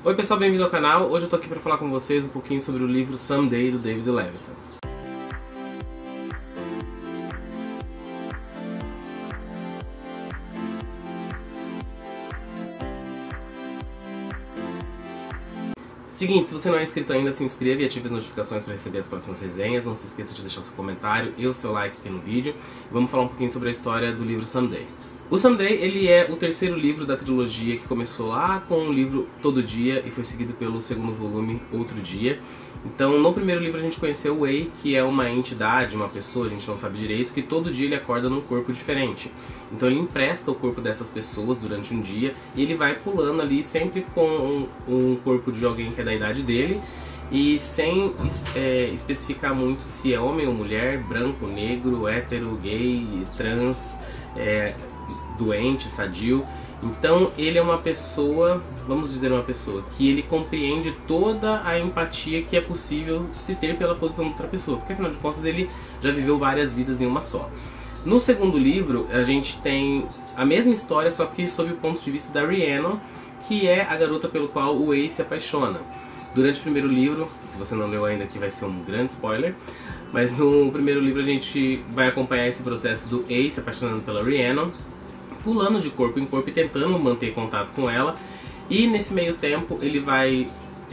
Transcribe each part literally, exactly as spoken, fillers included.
Oi pessoal, bem-vindo ao canal. Hoje eu tô aqui para falar com vocês um pouquinho sobre o livro Someday, do David Levitan. Seguinte, se você não é inscrito ainda, se inscreva e ative as notificações para receber as próximas resenhas. Não se esqueça de deixar o seu comentário e o seu like aqui no vídeo. Vamos falar um pouquinho sobre a história do livro Someday. O Someday, ele é o terceiro livro da trilogia que começou lá com o livro Todo Dia e foi seguido pelo segundo volume Outro Dia. Então, no primeiro livro a gente conheceu o Wei, que é uma entidade, uma pessoa, a gente não sabe direito, que todo dia ele acorda num corpo diferente. Então ele empresta o corpo dessas pessoas durante um dia e ele vai pulando ali sempre com um, um corpo de alguém que é da idade dele e sem é, especificar muito se é homem ou mulher, branco, negro, hétero, gay, trans, é, doente, sadio. Então ele é uma pessoa, vamos dizer uma pessoa, que ele compreende toda a empatia que é possível se ter pela posição de outra pessoa, porque afinal de contas ele já viveu várias vidas em uma só. No segundo livro a gente tem a mesma história, só que sob o ponto de vista da Rhiannon, que é a garota pelo qual o Wei se apaixona. Durante o primeiro livro, se você não leu ainda aqui vai ser um grande spoiler, mas no primeiro livro a gente vai acompanhar esse processo do Wei se apaixonando pela Rhiannon, pulando de corpo em corpo e tentando manter contato com ela. E nesse meio tempo ele vai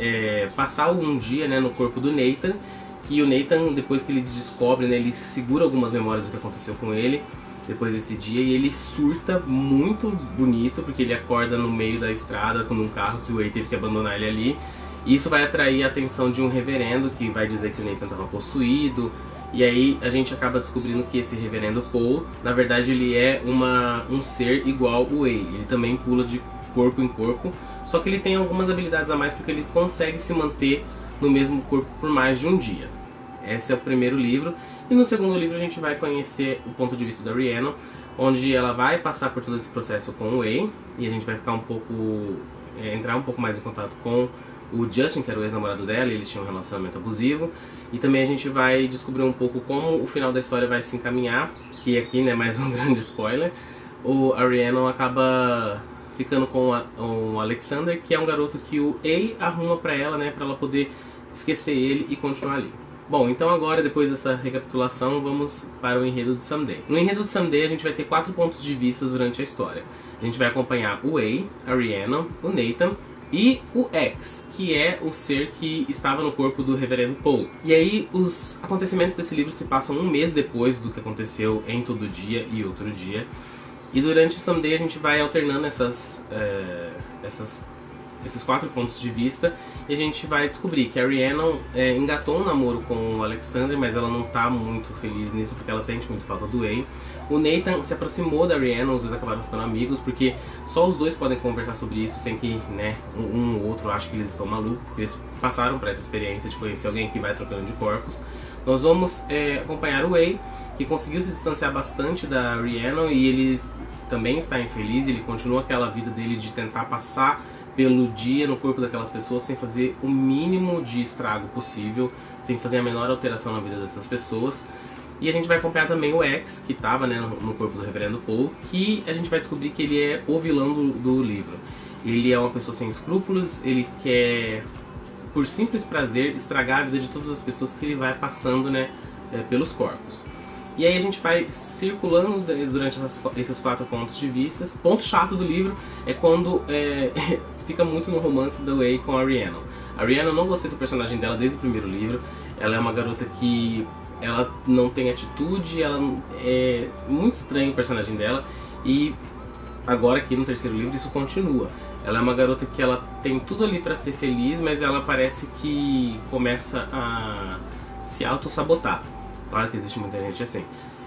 é, passar um dia, né, no corpo do Nathan. E o Nathan, depois que ele descobre, né, ele segura algumas memórias do que aconteceu com ele depois desse dia. E ele surta muito bonito, porque ele acorda no meio da estrada com um carro que o Wei teve que abandonar ele ali. E isso vai atrair a atenção de um reverendo que vai dizer que o Nathan estava possuído. E aí a gente acaba descobrindo que esse reverendo Paul, na verdade ele é uma, um ser igual o Wei. Ele também pula de corpo em corpo, só que ele tem algumas habilidades a mais porque ele consegue se manter no mesmo corpo por mais de um dia. Esse é o primeiro livro. E no segundo livro a gente vai conhecer o ponto de vista da Rhiannon, onde ela vai passar por todo esse processo com o Wei. E a gente vai ficar um pouco, é, entrar um pouco mais em contato com o Justin, que era o ex-namorado dela, e eles tinham um relacionamento abusivo. E também a gente vai descobrir um pouco como o final da história vai se encaminhar, que aqui, né, mais um grande spoiler. O Rhiannon acaba ficando com o Alexander, que é um garoto que o Wei arruma pra ela, né, pra ela poder esquecer ele e continuar ali. Bom, então agora, depois dessa recapitulação, vamos para o enredo do Someday. No enredo do Someday a gente vai ter quatro pontos de vista durante a história. A gente vai acompanhar o Wei, a Rhiannon, o Nathan e o X, que é o ser que estava no corpo do reverendo Paul. E aí os acontecimentos desse livro se passam um mês depois do que aconteceu em Todo Dia e Outro Dia. E durante o Someday a gente vai alternando essas, é, essas, esses quatro pontos de vista. E a gente vai descobrir que a Rhiannon é, engatou um namoro com o Alexander, mas ela não está muito feliz nisso porque ela sente muito falta do Wei. O Nathan se aproximou da Rhiannon, os dois acabaram ficando amigos, porque só os dois podem conversar sobre isso sem que, né, um ou outro ache que eles estão malucos, porque eles passaram por essa experiência de conhecer alguém que vai trocando de corpos. Nós vamos é, acompanhar o Wei, que conseguiu se distanciar bastante da Rhiannon e ele também está infeliz, ele continua aquela vida dele de tentar passar pelo dia no corpo daquelas pessoas sem fazer o mínimo de estrago possível, sem fazer a menor alteração na vida dessas pessoas. E a gente vai acompanhar também o X, que estava, né, no corpo do reverendo Paul, que a gente vai descobrir que ele é o vilão do, do livro. Ele é uma pessoa sem escrúpulos, ele quer, por simples prazer, estragar a vida de todas as pessoas que ele vai passando, né, é, pelos corpos. E aí a gente vai circulando durante essas, esses quatro pontos de vista. Ponto chato do livro é quando é, fica muito no romance do Wei com a Rhiannon. A Rhiannon, eu não gostei do personagem dela desde o primeiro livro. Ela é uma garota que ela não tem atitude, ela é muito estranho o personagem dela. E agora aqui no terceiro livro isso continua. Ela é uma garota que ela tem tudo ali pra ser feliz, mas ela parece que começa a se auto-sabotar. Claro que existe muita gente assim.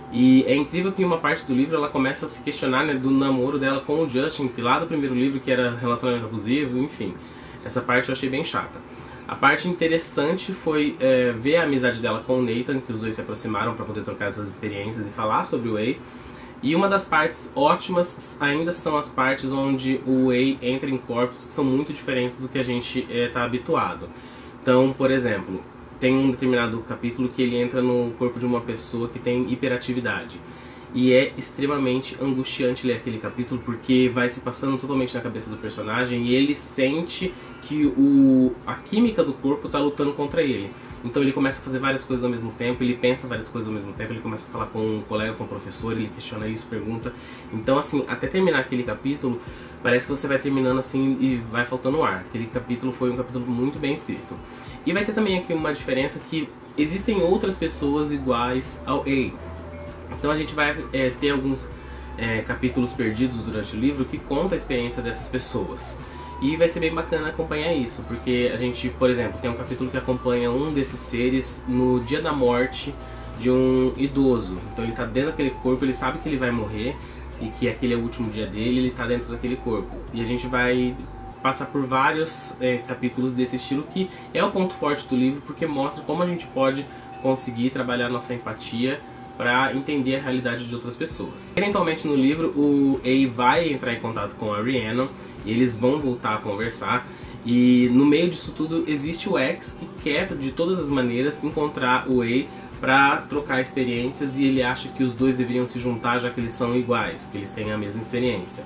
E é incrível que em uma parte do livro ela começa a se questionar, né, do namoro dela com o Justin, que lá do primeiro livro que era relacionamento abusivo, enfim. Essa parte eu achei bem chata. A parte interessante foi é, ver a amizade dela com o Nathan, que os dois se aproximaram para poder trocar essas experiências e falar sobre o Wei. E uma das partes ótimas ainda são as partes onde o Wei entra em corpos que são muito diferentes do que a gente está é, habituado. Então, por exemplo, tem um determinado capítulo que ele entra no corpo de uma pessoa que tem hiperatividade. E é extremamente angustiante ler aquele capítulo porque vai se passando totalmente na cabeça do personagem e ele sente que o, a química do corpo tá lutando contra ele. Então ele começa a fazer várias coisas ao mesmo tempo, ele pensa várias coisas ao mesmo tempo, ele começa a falar com um colega, com um professor, ele questiona isso, pergunta. Então assim, até terminar aquele capítulo, parece que você vai terminando assim e vai faltando ar. Aquele capítulo foi um capítulo muito bem escrito. E vai ter também aqui uma diferença que existem outras pessoas iguais ao A. Então a gente vai é, ter alguns é, capítulos perdidos durante o livro que conta a experiência dessas pessoas. E vai ser bem bacana acompanhar isso, porque a gente, por exemplo, tem um capítulo que acompanha um desses seres no dia da morte de um idoso. Então ele está dentro daquele corpo, ele sabe que ele vai morrer e que aquele é o último dia dele, ele está dentro daquele corpo. E a gente vai passar por vários é, capítulos desse estilo, que é o ponto forte do livro, porque mostra como a gente pode conseguir trabalhar nossa empatia para entender a realidade de outras pessoas. Eventualmente no livro o A vai entrar em contato com a Rhiannon e eles vão voltar a conversar, e no meio disso tudo existe o X que quer de todas as maneiras encontrar o A para trocar experiências, e ele acha que os dois deveriam se juntar já que eles são iguais, que eles têm a mesma experiência.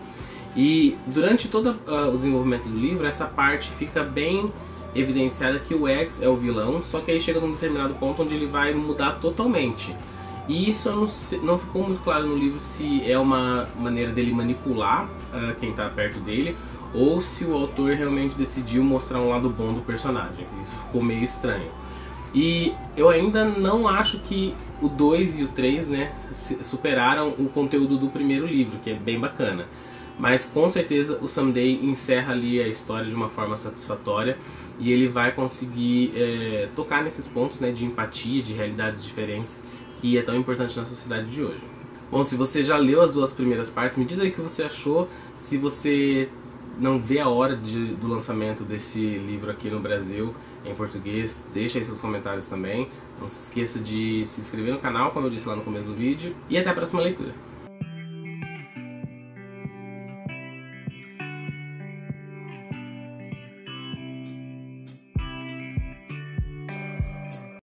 E durante todo uh, o desenvolvimento do livro essa parte fica bem evidenciada que o X é o vilão, só que aí chega num determinado ponto onde ele vai mudar totalmente. E isso não, não ficou muito claro no livro se é uma maneira dele manipular uh, quem está perto dele, ou se o autor realmente decidiu mostrar um lado bom do personagem. Isso ficou meio estranho. E eu ainda não acho que o dois e o três, né, superaram o conteúdo do primeiro livro, que é bem bacana. Mas com certeza o Someday encerra ali a história de uma forma satisfatória, e ele vai conseguir é, tocar nesses pontos, né, de empatia, de realidades diferentes, que é tão importante na sociedade de hoje. Bom, se você já leu as duas primeiras partes, me diz aí o que você achou. Se você não vê a hora de, do lançamento desse livro aqui no Brasil, em português, deixa aí seus comentários também. Não se esqueça de se inscrever no canal, como eu disse lá no começo do vídeo. E até a próxima leitura.